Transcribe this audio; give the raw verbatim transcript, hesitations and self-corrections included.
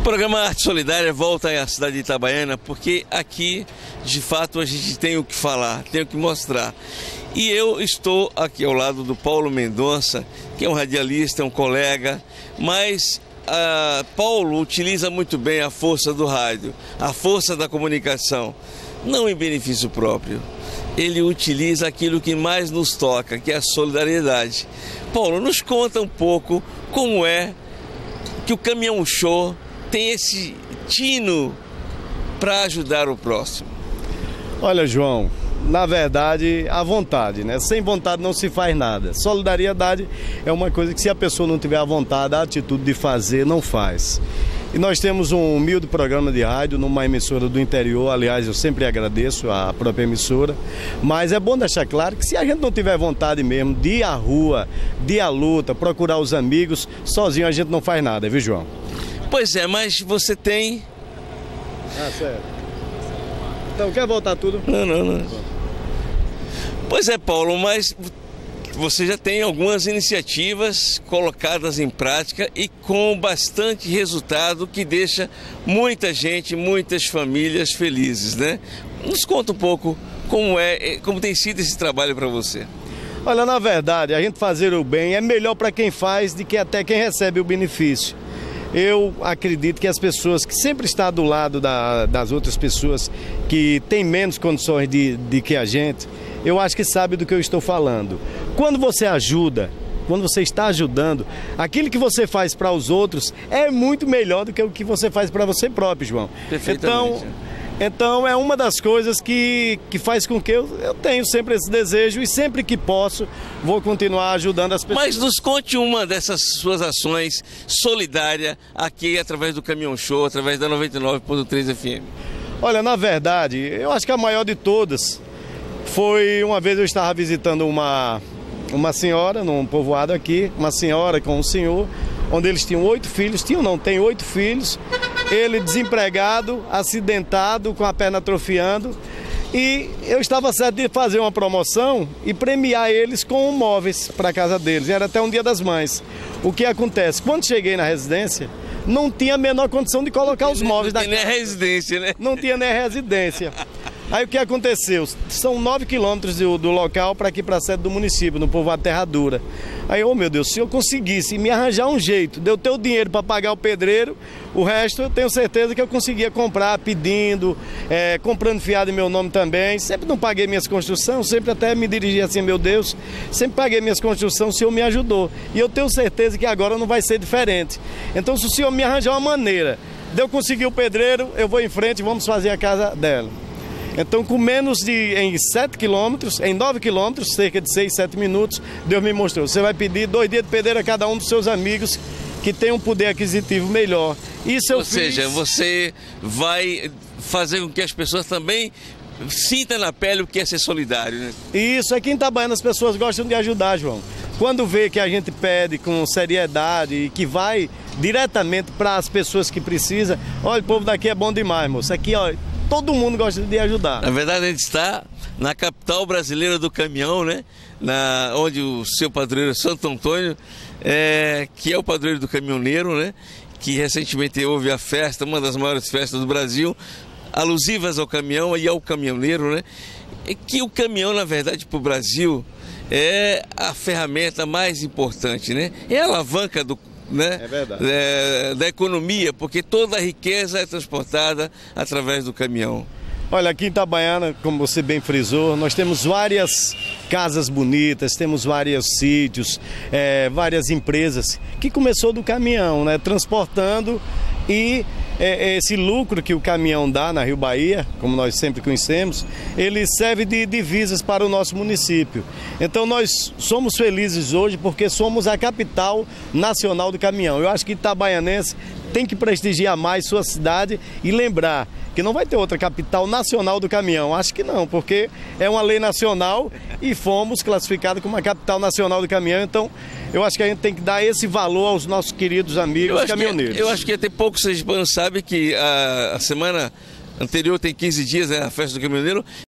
programa Arte Solidária volta à cidade de Itabaiana porque aqui, de fato, a gente tem o que falar, tem o que mostrar. E eu estou aqui ao lado do Paulo Mendonça, que é um radialista, um colega, mas uh, Paulo utiliza muito bem a força do rádio, a força da comunicação, não em benefício próprio. Ele utiliza aquilo que mais nos toca, que é a solidariedade. Paulo, nos conta um pouco como é que o Caminhão Show tem esse tino para ajudar o próximo. Olha, João, na verdade, a vontade, né? Sem vontade não se faz nada. Solidariedade é uma coisa que, se a pessoa não tiver a vontade, a atitude de fazer, não faz. E nós temos um humilde programa de rádio numa emissora do interior. Aliás, eu sempre agradeço a própria emissora, mas é bom deixar claro que, se a gente não tiver vontade mesmo de ir à rua, de ir à luta, procurar os amigos, sozinho a gente não faz nada, viu, João? Pois é, mas você tem... Ah, sério. Então, quer voltar tudo? Não, não, não. Pois é, Paulo, mas você já tem algumas iniciativas colocadas em prática e com bastante resultado, que deixa muita gente, muitas famílias felizes, né? Nos conta um pouco como é, como tem sido esse trabalho para você. Olha, na verdade, a gente fazer o bem é melhor para quem faz do que até quem recebe o benefício. Eu acredito que as pessoas que sempre estão do lado da, das outras pessoas que têm menos condições de, de que a gente, eu acho que sabe do que eu estou falando. Quando você ajuda, quando você está ajudando, aquilo que você faz para os outros é muito melhor do que o que você faz para você próprio, João. Perfeitamente. Então, então é uma das coisas que, que faz com que eu, eu tenho sempre esse desejo, e sempre que posso vou continuar ajudando as pessoas. Mas nos conte uma dessas suas ações solidárias aqui através do Caminhão Show, através da noventa e nove ponto três F M. Olha, na verdade, eu acho que a maior de todas foi uma vez eu estava visitando uma, uma senhora num povoado aqui, uma senhora com um senhor, onde eles tinham oito filhos, tinham não, tem oito filhos, ele desempregado, acidentado, com a perna atrofiando, e eu estava certo de fazer uma promoção e premiar eles com móveis para a casa deles, era até um Dia das Mães. O que acontece? Quando cheguei na residência, não tinha a menor condição de colocar os móveis da casa. Não tinha nem residência, né? Não tinha nem residência. Aí o que aconteceu? São nove quilômetros do, do local para aqui, para a sede do município, no povoado Terra Dura. Aí, oh meu Deus, se eu conseguisse me arranjar um jeito, de eu ter o dinheiro para pagar o pedreiro, o resto eu tenho certeza que eu conseguia comprar pedindo, é, comprando fiado em meu nome também. Sempre não paguei minhas construções, sempre até me dirigi assim, meu Deus, sempre paguei minhas construções, o Senhor me ajudou. E eu tenho certeza que agora não vai ser diferente. Então, se o Senhor me arranjar uma maneira de eu conseguir o pedreiro, eu vou em frente e vamos fazer a casa dela. Então, com menos de em sete quilômetros, em nove quilômetros, cerca de seis, sete minutos, Deus me mostrou. Você vai pedir dois dias de pedreiro a cada um dos seus amigos que tem um poder aquisitivo melhor. Isso eu Ou fiz... seja, você vai fazer com que as pessoas também sintam na pele o que é ser solidário, né? Isso, aqui em Itabaiana as pessoas gostam de ajudar, João. Quando vê que a gente pede com seriedade e que vai diretamente para as pessoas que precisam, olha, o povo daqui é bom demais, moço. Aqui, olha, todo mundo gosta de ajudar. Na verdade, a gente está na capital brasileira do caminhão, né? Na, onde o seu padroeiro Santo Antônio, é, que é o padroeiro do caminhoneiro, né? Que recentemente houve a festa, uma das maiores festas do Brasil, alusivas ao caminhão e ao caminhoneiro, né? E que o caminhão, na verdade, para o Brasil, é a ferramenta mais importante, né? É a alavanca do Né? É verdade. É, da economia, porque toda a riqueza é transportada através do caminhão. Olha, aqui em Itabaiana, como você bem frisou, nós temos várias casas bonitas, temos vários sítios, é, várias empresas que começou do caminhão, né? Transportando, e é, esse lucro que o caminhão dá na Rio Bahia, como nós sempre conhecemos, ele serve de divisas para o nosso município. Então nós somos felizes hoje porque somos a capital nacional do caminhão. Eu acho que itabaianense tem que prestigiar mais sua cidade e lembrar que não vai ter outra capital nacional do caminhão. Acho que não, porque é uma lei nacional e fomos classificados como uma capital nacional do caminhão. Então, eu acho que a gente tem que dar esse valor aos nossos queridos amigos eu caminhoneiros. Que, eu acho que até poucos sergipanos sabem que a, a semana anterior tem quinze dias, né, a festa do caminhoneiro.